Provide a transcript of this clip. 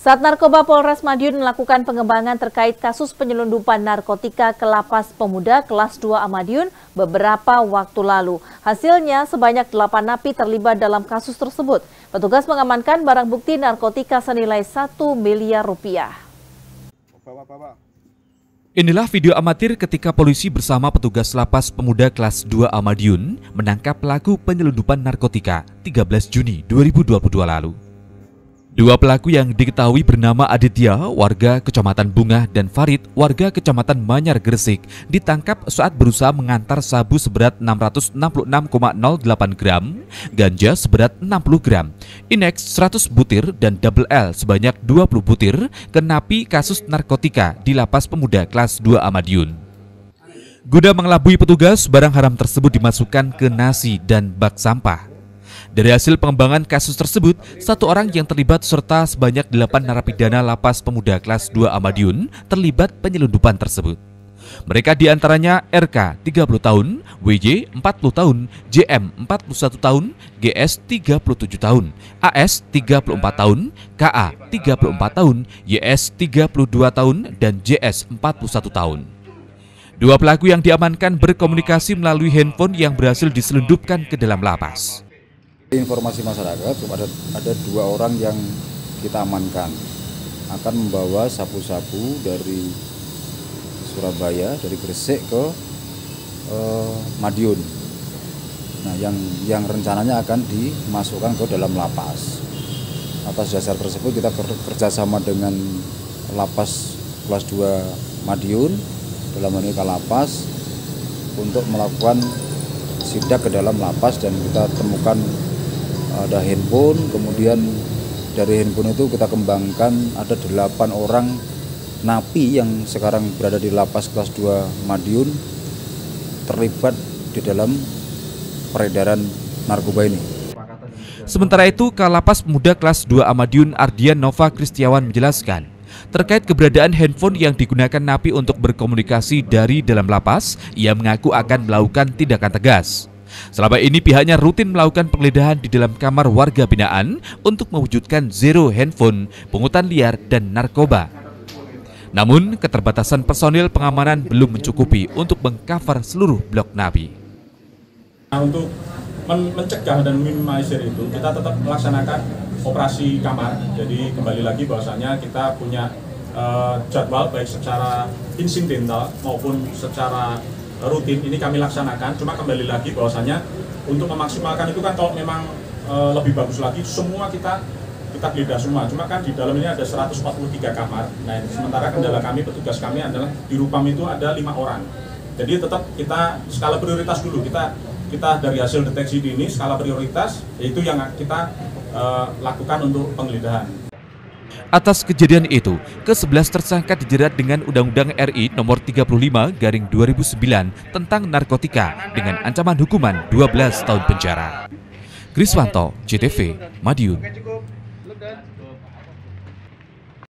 Saat Narkoba Polres Madiun melakukan pengembangan terkait kasus penyelundupan narkotika ke Lapas Pemuda kelas 2 Madiun beberapa waktu lalu. Hasilnya sebanyak 8 napi terlibat dalam kasus tersebut. Petugas mengamankan barang bukti narkotika senilai 1 miliar rupiah. Inilah video amatir ketika polisi bersama petugas Lapas Pemuda kelas 2 Madiun menangkap pelaku penyelundupan narkotika 13 Juni 2022 lalu. Dua pelaku yang diketahui bernama Aditya, warga Kecamatan Bunga, dan Farid, warga Kecamatan Manyar, Gresik, ditangkap saat berusaha mengantar sabu seberat 666,08 gram, ganja seberat 60 gram, Inex 100 butir, dan Double L sebanyak 20 butir ke napi kasus narkotika di Lapas Pemuda kelas 2 Madiun. Guna mengelabui petugas, barang haram tersebut dimasukkan ke nasi dan bak sampah. Dari hasil pengembangan kasus tersebut, satu orang yang terlibat serta sebanyak 8 narapidana Lapas Pemuda kelas 2 Madiun terlibat penyelundupan tersebut. Mereka diantaranya RK 30 tahun, WJ 40 tahun, JM 41 tahun, GS 37 tahun, AS 34 tahun, KA 34 tahun, YS 32 tahun, dan JS 41 tahun. Dua pelaku yang diamankan berkomunikasi melalui handphone yang berhasil diselundupkan ke dalam lapas. Informasi masyarakat ada 2 orang yang kita amankan akan membawa sabu-sabu dari Surabaya, dari Gresik ke Madiun. Nah, yang rencananya akan dimasukkan ke dalam lapas. Atas dasar tersebut kita kerjasama dengan Lapas kelas 2 Madiun dalam hal ini Kalapas untuk melakukan sidak ke dalam lapas, dan kita temukan ada handphone, kemudian dari handphone itu kita kembangkan ada 8 orang napi yang sekarang berada di Lapas kelas 2 Madiun terlibat di dalam peredaran narkoba ini. Sementara itu, Kalapas Pemuda kelas 2 Madiun Ardian Nova Kristiawan menjelaskan, terkait keberadaan handphone yang digunakan napi untuk berkomunikasi dari dalam lapas, ia mengaku akan melakukan tindakan tegas. Selama ini pihaknya rutin melakukan penggeledahan di dalam kamar warga binaan untuk mewujudkan zero handphone, pungutan liar, dan narkoba. Namun, keterbatasan personil pengamanan belum mencukupi untuk mengcover seluruh blok napi. Nah, untuk mencegah dan minimalisir itu, kita tetap melaksanakan operasi kamar. Jadi kembali lagi bahwasanya kita punya jadwal baik secara insidental maupun secara rutin ini kami laksanakan. Cuma kembali lagi bahwasanya untuk memaksimalkan itu kan kalau memang lebih bagus lagi semua kita geledah semua. Cuma kan di dalam ini ada 143 kamar. Nah, sementara kendala kami, petugas kami adalah di Rupam itu ada 5 orang. Jadi tetap kita skala prioritas dulu. Kita dari hasil deteksi dini skala prioritas yaitu yang kita lakukan untuk penggeledahan. Atas kejadian itu, ke-11 tersangka dijerat dengan Undang-Undang RI Nomor 35/2009 tentang narkotika dengan ancaman hukuman 12 tahun penjara. Kriswanto, JTV, Madiun.